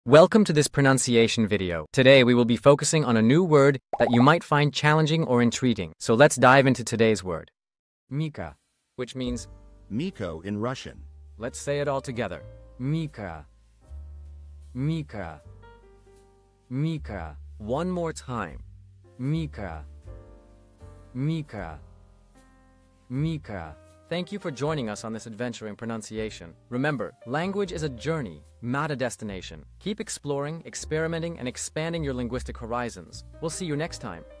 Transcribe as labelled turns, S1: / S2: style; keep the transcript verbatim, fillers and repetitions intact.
S1: Welcome to this pronunciation video. Today we will be focusing on a new word that you might find challenging or intriguing. So let's dive into today's word. Mika, which means
S2: Miko in Russian.
S1: Let's say it all together. Mika. Mika. Mika. One more time. Mika. Mika. Mika. Thank you for joining us on this adventure in pronunciation. Remember, language is a journey, not a destination. Keep exploring, experimenting, and expanding your linguistic horizons. We'll see you next time.